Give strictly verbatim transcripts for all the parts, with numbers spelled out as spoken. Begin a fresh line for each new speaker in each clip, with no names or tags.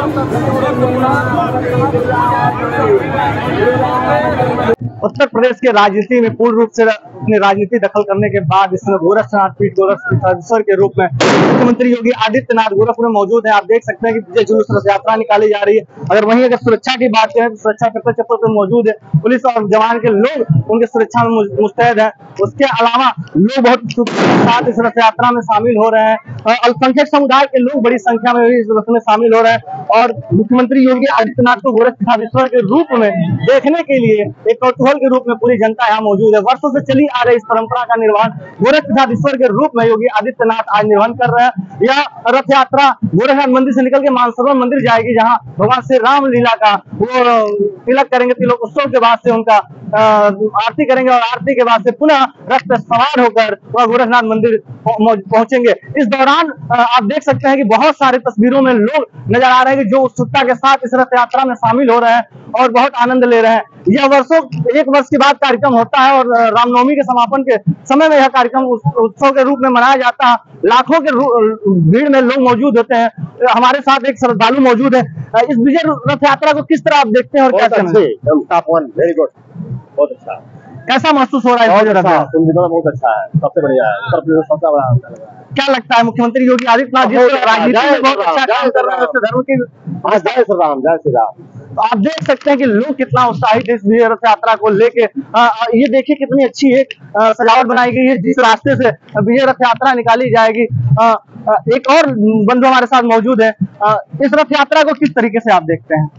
उत्तर प्रदेश के राजनीति में पूर्ण रूप से अपनी राजनीति दखल करने के बाद इसमें गोरक्षनाथ पीठ गोरक्षेश्वर के रूप में मुख्यमंत्री योगी आदित्यनाथ गोरखपुर में मौजूद है। आप देख सकते हैं कि विजय जुलूस रथ यात्रा निकाली जा रही है। अगर वहीं अगर सुरक्षा की बात करें तो सुरक्षा चप्पल चप्पल पर मौजूद है, पुलिस और जवान के लोग उनके सुरक्षा में मुस्तैद है। उसके अलावा लोग बहुत साथ इस रथ यात्रा में शामिल हो रहे हैं। अल्पसंख्यक समुदाय के लोग बड़ी संख्या में इस रथ में शामिल हो रहे हैं और मुख्यमंत्री योगी आदित्यनाथ को गोरक्षनाथेश्वर के रूप में देखने के लिए एक कौतूहल के रूप में पूरी जनता यहाँ मौजूद है। वर्षों से चली आ रही इस परंपरा का निर्वहन गोरक्षनाथेश्वर के रूप में योगी आदित्यनाथ आज निर्वहन कर रहे हैं। यह रथ यात्रा गोरखनाथ मंदिर से निकल के मानसरोवर मंदिर जाएगी, जहाँ भगवान श्री राम लीला का वो तिलक करेंगे। तिलक उत्सव के बाद से उनका आरती करेंगे और आरती के बाद से पुनः रथ पर सवार होकर वह गोरखनाथ मंदिर पहुंचेंगे। इस दौरान आप देख सकते हैं कि बहुत सारे तस्वीरों में लोग नजर आ रहे हैं कि जो उत्सुकता के साथ इस रथ यात्रा में शामिल हो रहे हैं और बहुत आनंद ले रहे हैं। यह वर्षों एक वर्ष के बाद कार्यक्रम होता है और रामनवमी के समापन के समय में यह कार्यक्रम उत्सव के रूप में मनाया जाता है। लाखों के भीड़ में लोग मौजूद होते हैं। हमारे साथ एक श्रद्धालु मौजूद है। इस विजय रथ यात्रा को किस तरह आप देखते हैं और कैसे?
वेरी गुड, बहुत अच्छा।
कैसा महसूस हो रहा है?
बहुत अच्छा है, सबसे बढ़िया है, सबसे बड़ा।
क्या लगता है मुख्यमंत्री योगी आदित्यनाथ जी राजनीति में बहुत अच्छा काम कर रहे हैं धर्म की?
जय श्री राम, जय श्री राम।
तो आप देख सकते हैं कि लोग कितना उत्साहित है इस विजय रथ यात्रा को लेके। ये देखिए कितनी अच्छी एक सजावट बनाई गई है जिस रास्ते से विजय रथ यात्रा निकाली जाएगी। आ, आ, एक और बंधु हमारे साथ मौजूद है। आ, इस रथ यात्रा को किस तरीके से आप देखते हैं?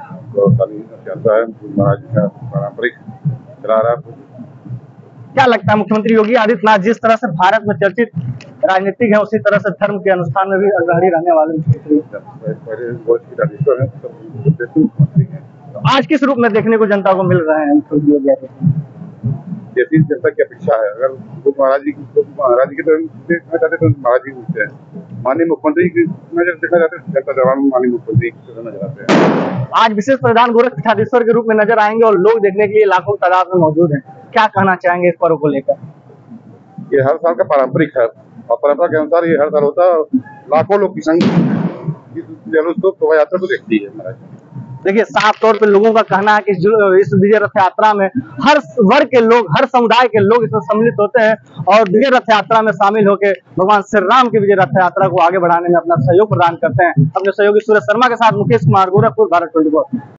पारंपरिक चला रहा है।
क्या लगता है मुख्यमंत्री योगी आदित्यनाथ जिस तरह से भारत में चर्चित राजनीतिक है उसी तरह से धर्म के अनुष्ठान में भी अग्रणी रहने वाले तो आज किस रूप में देखने को जनता को मिल रहे हैं?
जैसी जनता की अपेक्षा है, अगर महाराज जी महाराज जी की तरफ देखना चाहते तो महाराज जी पूछते हैं, माननीय मुख्यमंत्री की नजर देखना चाहते हैं जनता जवान माननीय मुख्यमंत्री की तरफ नजर आते हैं।
आज विशेष प्रधान गोरक्षनाथेश्वर के रूप में नजर आएंगे और लोग देखने के लिए लाखों तादाद में मौजूद हैं। क्या कहना चाहेंगे इस पर्व को लेकर?
ये हर साल का पारंपरिक है और परंपरा के अनुसार ये हर साल होता है। लाखों लोग की संख्या शोभा यात्रा को देखती है। महाराज
देखिए साफ तौर पे लोगों का कहना है कि इस विजय रथ यात्रा में हर वर्ग के लोग, हर समुदाय के लोग इसमें सम्मिलित होते हैं और विजय रथ यात्रा में शामिल होकर भगवान श्री राम की विजय रथ यात्रा को आगे बढ़ाने में अपना सहयोग प्रदान करते हैं। अपने सहयोगी सूरज शर्मा के साथ मुकेश कुमार, गोरखपुर, भारत ट्वेंटी फोर।